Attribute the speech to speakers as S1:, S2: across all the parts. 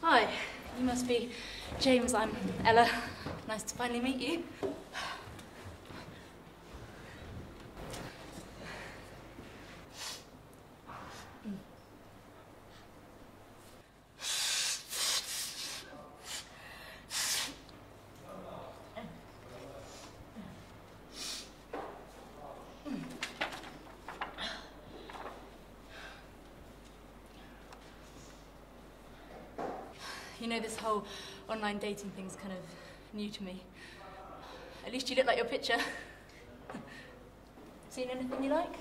S1: Hi, you must be James. I'm Ella. Nice to finally meet you. You know, this whole online dating thing's kind of new to me. At least you look like your picture. Seen anything you like?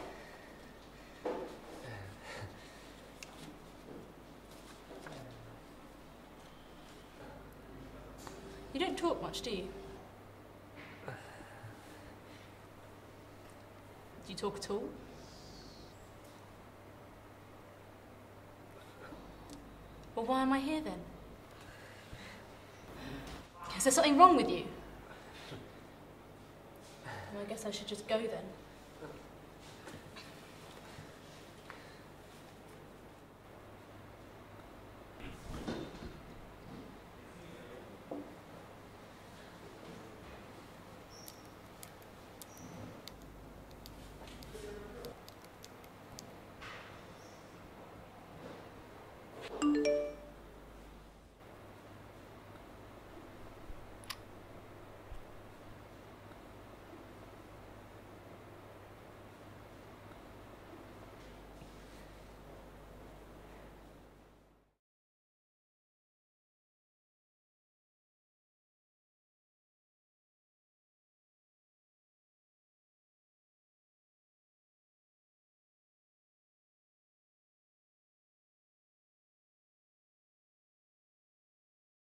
S1: You don't talk much, do you? Do you talk at all? Well, why am I here then? Is there something wrong with you? Well, I guess I should just go then.